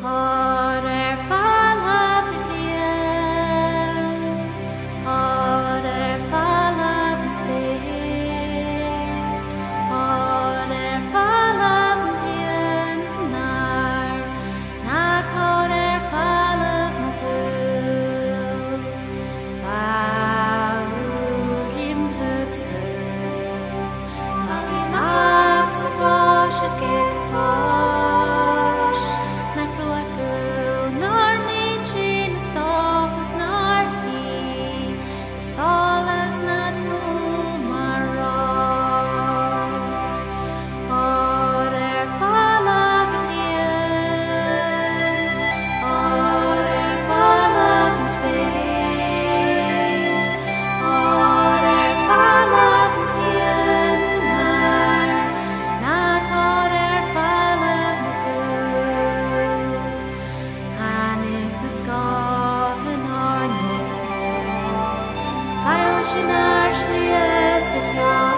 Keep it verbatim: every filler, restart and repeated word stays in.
Order fall of Vivian, order fall of Spain, order fall of Vivian, Nar, not order fall of Mugul, Vaurim Hufsen, Lavri loves the gosh a get for. Solas natumaros, order fall of Indian, order fall of Spain, order fall of Indian, not order fall of Mugul, Anik Naskar and Arnes. I'll shine, I'll shine,